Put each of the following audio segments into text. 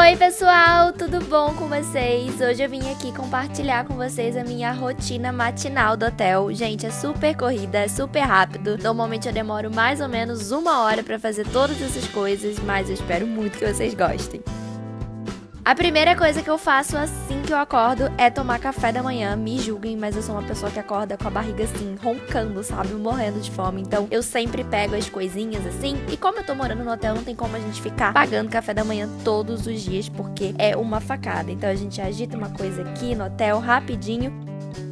Oi pessoal, tudo bom com vocês? Hoje eu vim aqui compartilhar com vocês a minha rotina matinal do hotel. Gente, é super corrida, é super rápido. Normalmente eu demoro mais ou menos 1 hora pra fazer todas essas coisas, mas eu espero muito que vocês gostem. A primeira coisa que eu faço assim que eu acordo é tomar café da manhã. Me julguem, mas eu sou uma pessoa que acorda com a barriga assim, roncando, sabe? Morrendo de fome. Então eu sempre pego as coisinhas assim. E como eu tô morando no hotel, não tem como a gente ficar pagando café da manhã todos os dias, porque é uma facada. Então a gente agita uma coisa aqui no hotel rapidinho.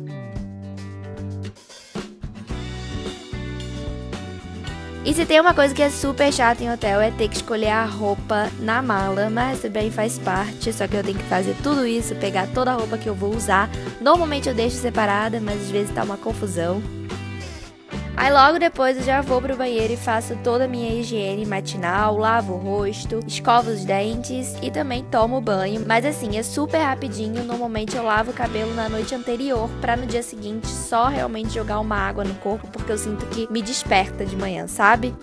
E se tem uma coisa que é super chata em hotel é ter que escolher a roupa na mala, mas também faz parte, só que eu tenho que fazer tudo isso, pegar toda a roupa que eu vou usar. Normalmente eu deixo separada, mas às vezes tá uma confusão. Aí logo depois eu já vou pro banheiro e faço toda a minha higiene matinal, lavo o rosto, escovo os dentes e também tomo banho. Mas assim, é super rapidinho, normalmente eu lavo o cabelo na noite anterior pra no dia seguinte só realmente jogar uma água no corpo, porque eu sinto que me desperta de manhã, sabe?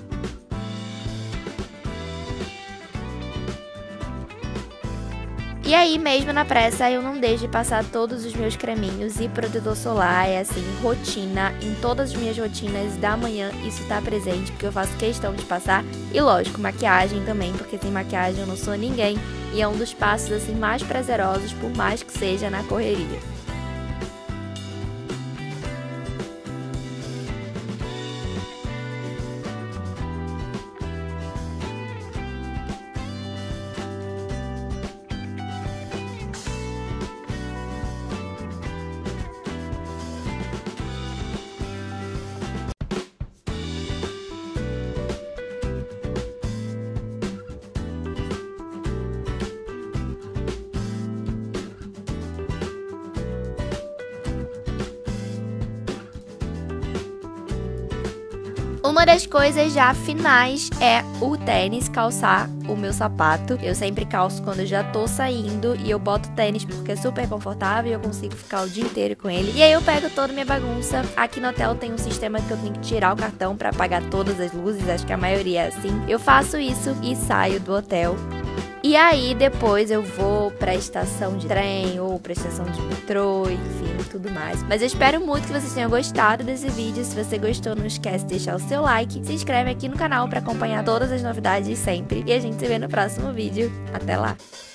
E aí, mesmo na pressa, eu não deixo de passar todos os meus creminhos e protetor solar. É assim, rotina, em todas as minhas rotinas da manhã isso tá presente, porque eu faço questão de passar. E lógico, maquiagem também, porque sem maquiagem eu não sou ninguém. E é um dos passos assim mais prazerosos, por mais que seja na correria. Uma das coisas já finais é o tênis, calçar o meu sapato. Eu sempre calço quando eu já tô saindo e eu boto tênis porque é super confortável e eu consigo ficar o dia inteiro com ele. E aí eu pego toda a minha bagunça. Aqui no hotel tem um sistema que eu tenho que tirar o cartão pra apagar todas as luzes, acho que a maioria é assim. Eu faço isso e saio do hotel. E aí depois eu vou pra estação de trem ou pra estação de metrô, enfim, tudo mais. Mas eu espero muito que vocês tenham gostado desse vídeo. Se você gostou, não esquece de deixar o seu like. Se inscreve aqui no canal pra acompanhar todas as novidades sempre. E a gente se vê no próximo vídeo. Até lá!